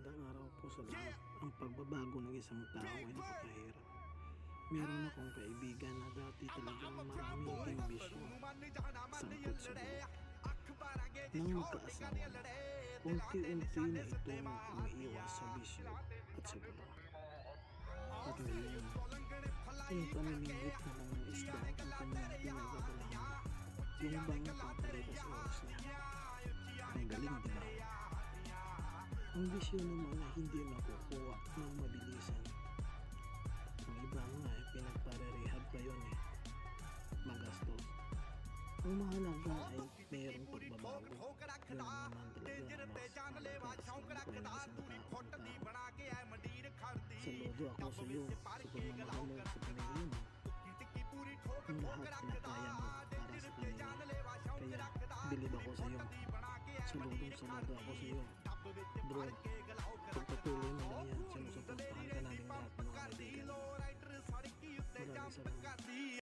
Magandang araw po sa lahat. Ang pagbabago ng isang tao ay napakahirap. Meron akong kaibigan na dati talagang marami ding bisyo, sangkot sa buhay. Nang magkaasawa na, unti-unti na itong umiiwas sa bisyo at sa gulo. At ngayon, yung pamimingwit na lang ng isda ang kanyang pinagdadalahan. Yung bang pampalipas oras niya. Ang galing, di ba? Ang bisyo naman ay hindi makukuha ng mabilisan. Ang iba nga ay pinagpare-rehab pa yun magastos. Ang mahalaga ay mayroong pagbabago. Yun naman talaga mas malakas ang buhay ng isang tao. Saludo ako sa iyo sa pagmamahal mo sa pamilya mo. Ang lahat na kaya mo para sa kanila. Kaya bilib ako sa iyo. Saludo ako sa iyo. Bro, pagpatuloy mo lang yan, sinusuportahan ka namin lahat ng mga kaibigan. Maraming salamat.